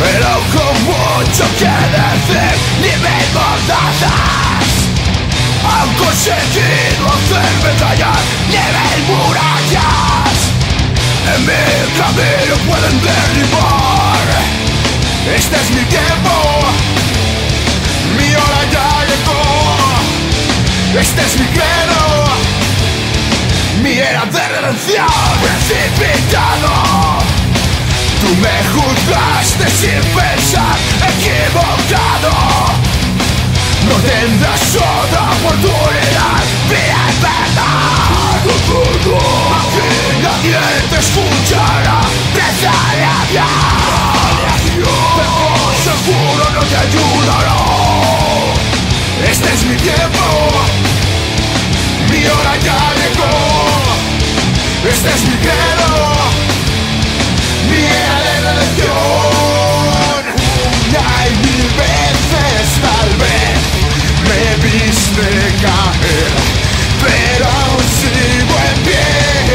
pero con mucho que decir, nivel mordazas. Han conseguido hacerme callar, nivel murallas. En mi camino pueden derribar. Este es mi tiempo, mi hora ya llegó. Este es mi credo, mi era de redención. Precipitado, tú me juzgaste sin pensar, equivocado. No tendrás otra oportunidad, bien verdad. Aquí nadie te escuchará, reza pero seguro no te ayudará. Este es mi tiempo, mi hora ya llegó. Este es mi credo, mi era de redención. Una y mil veces tal vez me viste caer, pero aún sigo en pie.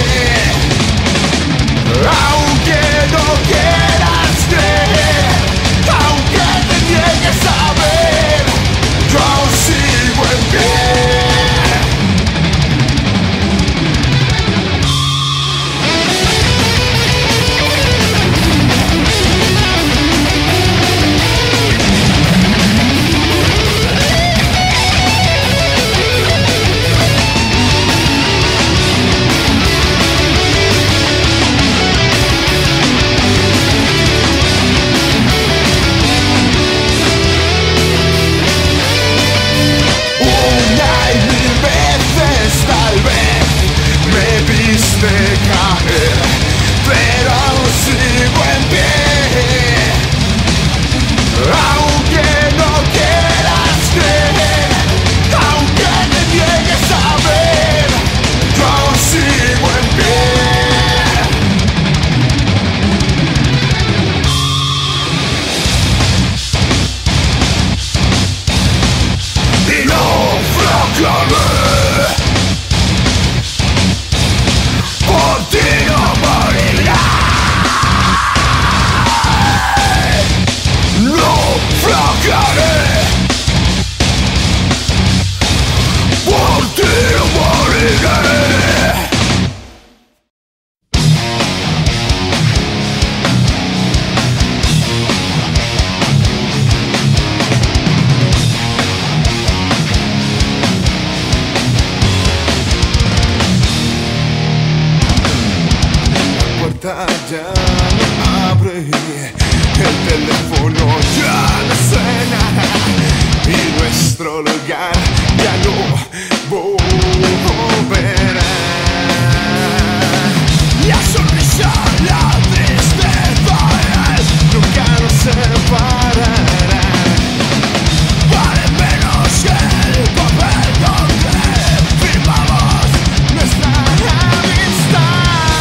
Aunque no quieras creer, aunque te niegues a ver, yo aún sigo en pie. Tal vez me viste caer, pero aún sigo en pie. Aunque no quieras creer, aunque te niegues a ver, yo aún sigo en pie. Y no proclamé. Ya no abre, el teléfono ya no suena y nuestro lugar ya no volverá. La sonrisa, la tristeza, nunca nos separará. Vale menos que el papel donde firmamos nuestra amistad.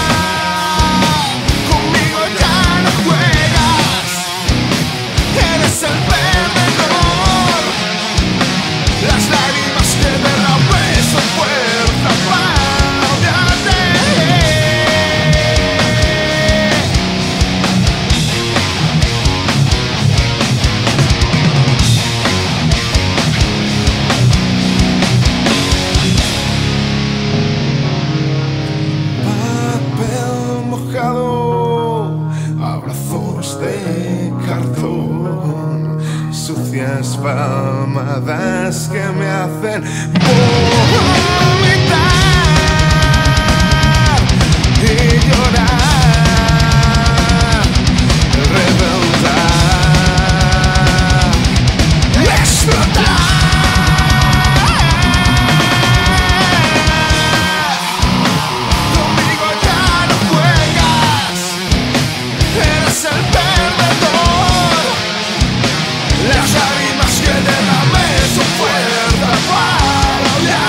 Eres el perdedor. Las lágrimas que derramé son fuerza para odiarte. Papel mojado, abrazos de cartón, sucias palmadas que me hacen vomitar y llorar, reventar, explotar. Conmigo ya no juegas, eres el perdedor. Las lágrimas que derramé son fuerza para odiar.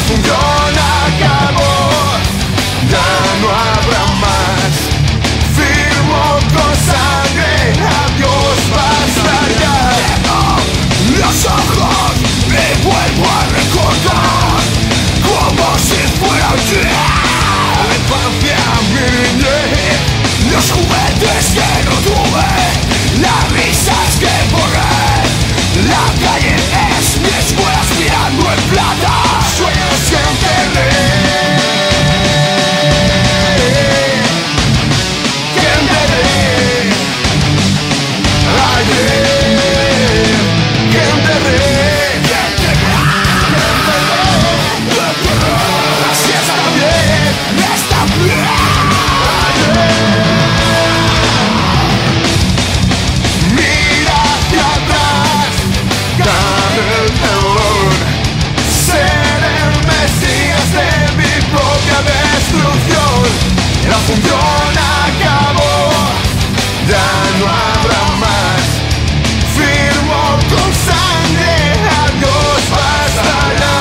función acabó, ya no habrá más. Firmo con sangre, adiós, basta ya. Los ojos me vuelvo a recordar como si fuera un día. La infancia, mi niñez, los juguetes que no tuve, las risas que borré. La calle es mi escuela aspirando en plata, sueños que enterré. Que enterré ayer, que enterré. Así está bien, está bien. Mira hacia atrás, cabe el terror. Ser el mesías de mi propia destrucción. La función acabó, ya no habrá más. Firmo con sangre, adiós, basta ya.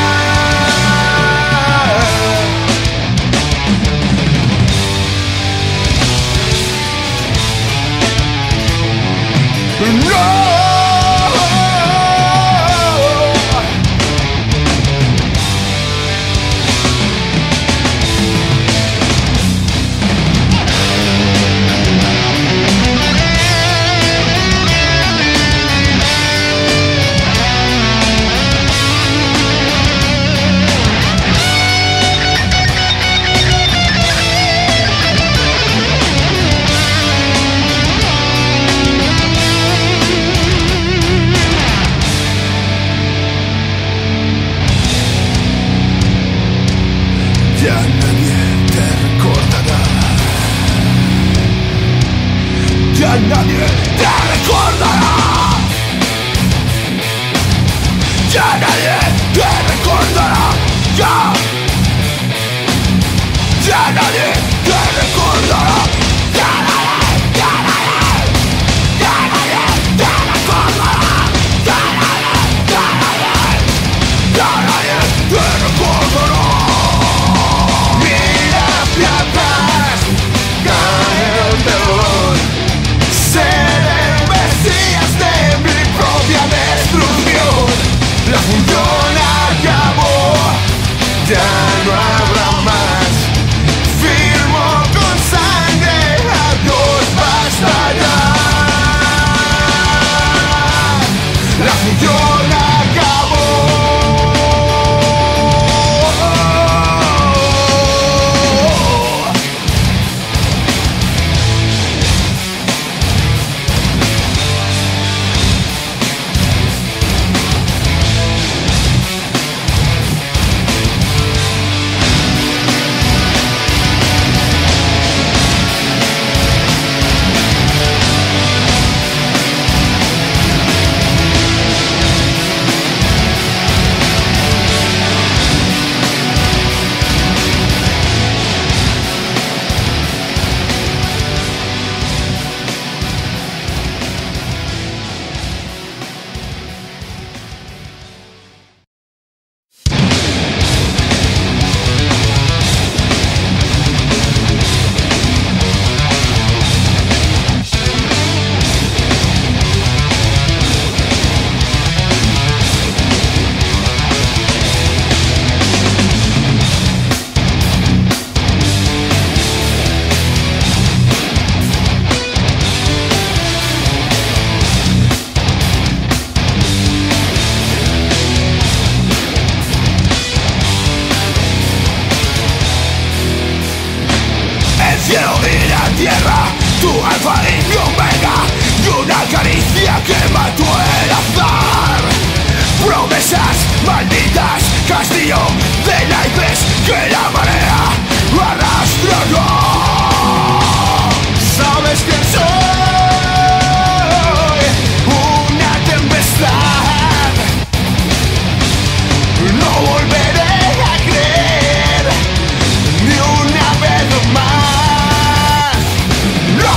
No. Ya nadie te recordará. Ya nadie te recordará. Ya nadie te recordará. Ya nadie te recordará. Ya nadie te recordará. Ya nadie te recordará. Mira hacia atrás, cae el terror. Ser el mesías de mi propia destrucción. La función acabó, ya no habrá más. Firmo con sangre, adiós, basta ya. La función acabó. cielo y la tierra, tu alfa y mi omega, y una caricia que mató el azar. Promesas malditas, castillo de naipes que la marea arrastró. ¿Sabes quién soy? Una tempestad. No volveré a creer ni una vez más. No.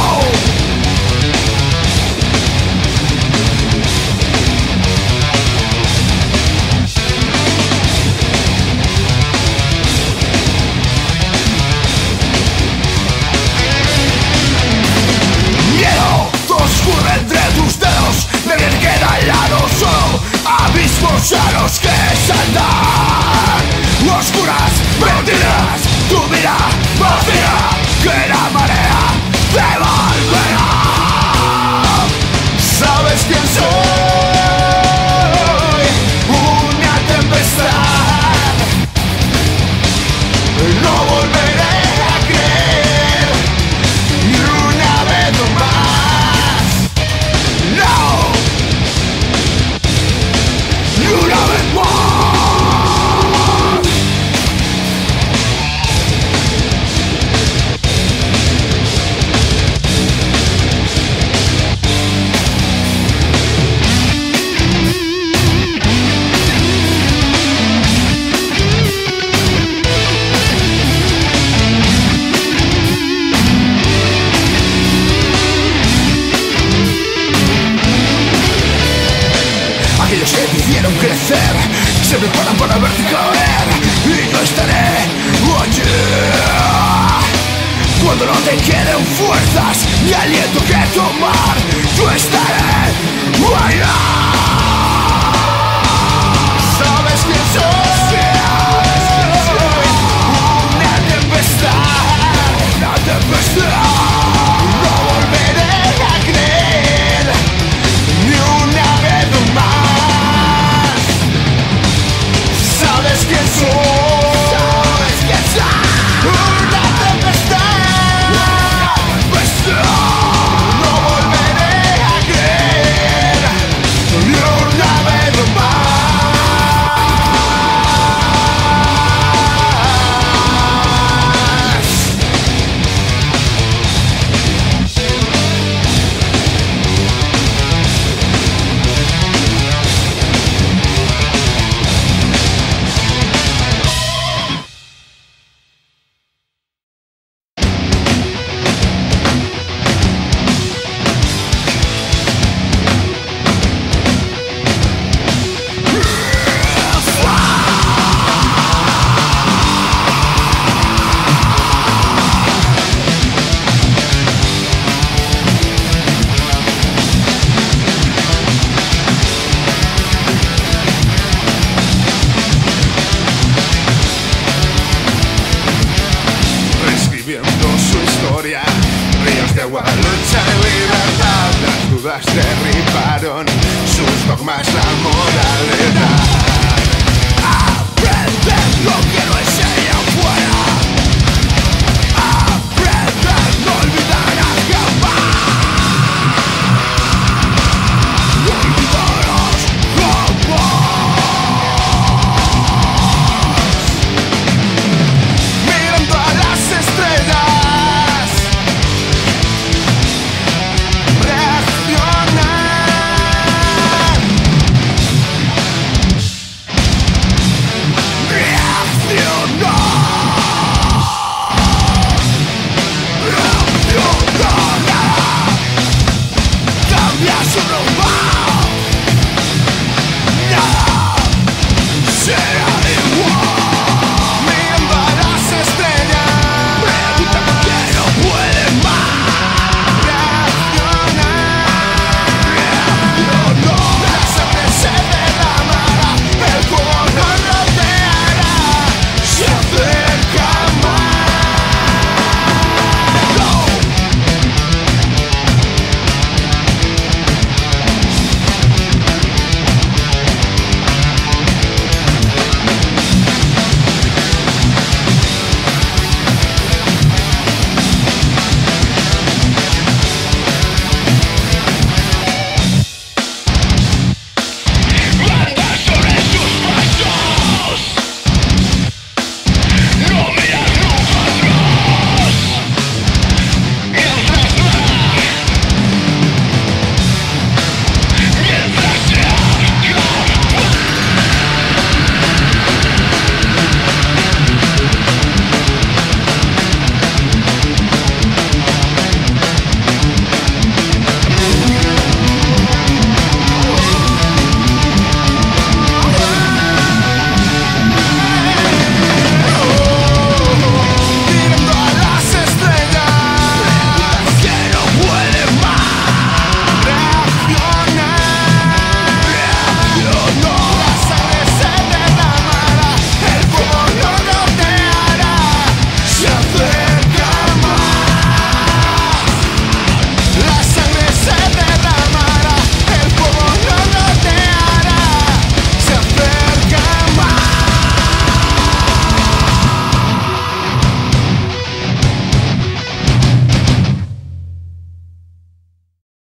enfrentar oscuras mentiras, tu vida vacía, que la marea te volverá. ¿Sabes quién soy? Una tempestad. No volveré a creer ni una vez más. No, ni una vez más. Aquellos que te hicieron crecer se preparan para verte caer, y yo estaré allí cuando no te queden fuerzas ni aliento que tomar. Yo estaré allá. ¿Sabes quién soy? Una tempestad, una tempestad. No volveré a creer ni una vez más. ¿Sabes quién soy? ¿Sabes quién soy? Una tempestad, una tempestad. No volveré a creer ni una vez más. Escribiendo su historia, ríos de agua, lucha y libertad. Las dudas derribaron sus dogmas, la moralidad.